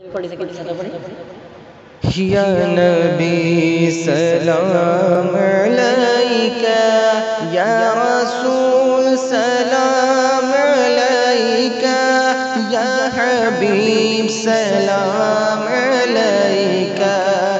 یا نبی سلام علیکہ، یا رسول سلام علیکہ، یا حبیب سلام علیکہ،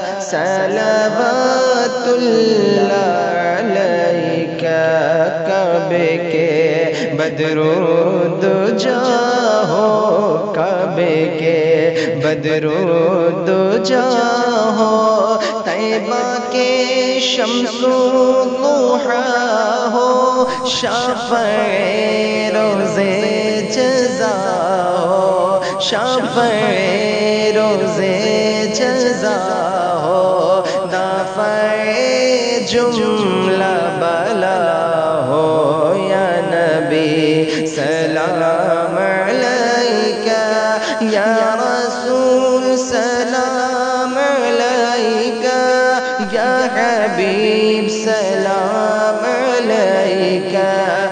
صلوات اللہ علیکہ۔ کعبے کے بدرود جاہو، کعبے کے بدرود جاہو، طیبہ کے شمس و ضحیٰ ہو، شافع روز جزا ہو، شافع روز جزا ہو، دافع جملہ بلا ہو۔ یا نبی سلام علیکہ، یا رسول سلام علیکہ، یا حبیب سلام علیکہ،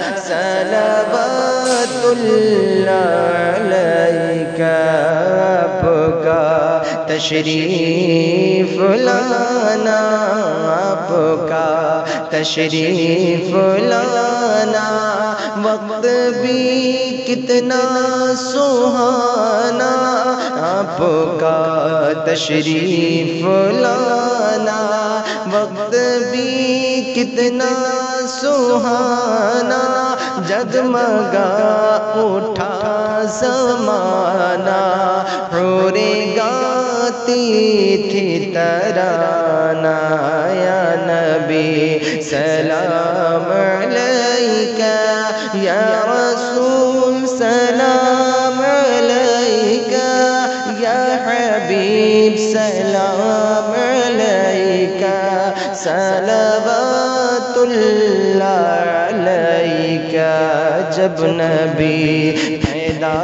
صلوات اللہ علیکہ۔ آپ کا تشریف لانا، آپ کا تشریف لانا، وقت بھی کتنا سہانا، آپ کا تشریف لانا، وقت بھی کتنا سہانا، جگمگا اٹھا زمانہ، حوریں گاتی تھی ترانہ۔ یا نبی سلام علیکہ، یا رسول سلام علیکہ، یا حبیب سلام علیکہ، صلوات اللہ علیکہ۔ جب نبی پیدا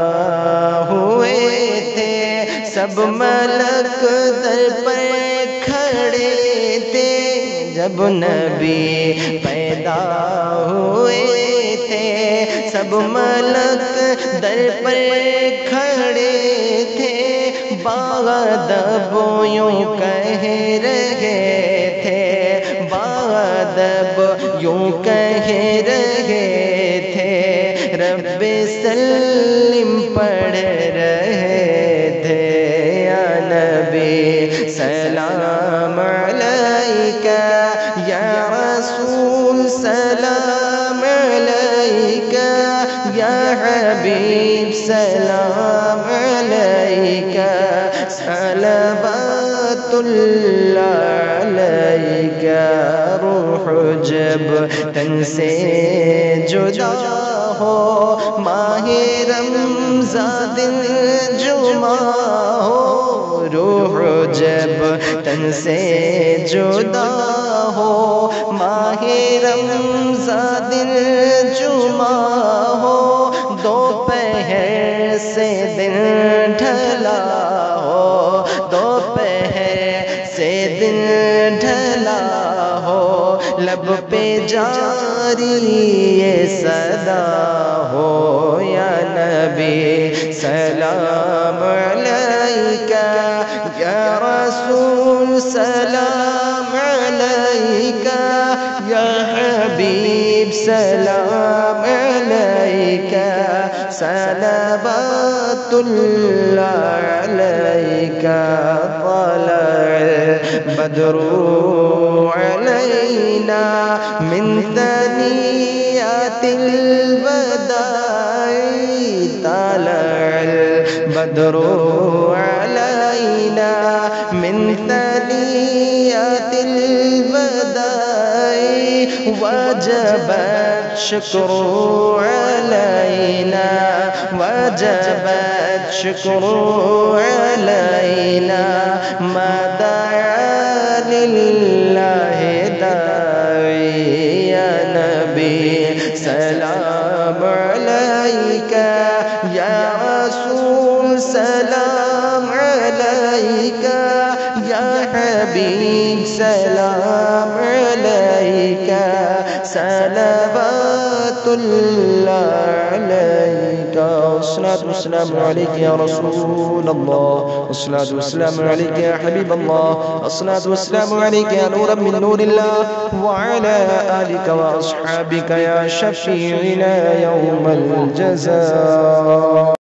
ہوئے تھے، سب ملک در پر کھڑے تھے، جب نبی پیدا ہوئے تھے، سب ملک در پر کھڑے تھے، باادب یوں کہہ رہے تھے، باادب یوں کہہ رہے تھے، رب سلم پڑھ رہے تھے۔ یا نبی سلام علیکہ، یا رسول سلام علیکہ، یا حبیب سلام علیکہ، صلوات اللہ علیکہ۔ روح جب تن سے جدا ہو، ماہ رمضان دن جمعہ ہو، روح جب تن سے جدا ہو، ماہ رمضان دن جمعہ ہو، دوپہر سے دن ڈھلا ہو، دوپہر سے دن ڈھلا ہو، لب پہ جاری یہ صدا ہو۔ یا نبی سلام علیکہ، یا رسول سلام علیکہ، یا حبیب سلام علیکہ، صلوات اللہ علیکہ۔ طلع البدر علینا من ثنیات الوداع، طلع البدر علینا من ثنیات الوداع، وجب الشکر علینا، وجب الشکر علینا، ما دعا للہ داعی۔ یا نبی سلام علیکہ، یا رسول سلام علیکہ، یا حبیب سلام علیکہ، صلوات اللہ علیکہ۔ والصلاة والسلام عليك يا رسول الله، والصلاة والسلام عليك يا حبيب الله، الصلاة والسلام عليك يا نورا من نور الله، وعلى آلك وأصحابك يا شفيعنا يوم الجزاء.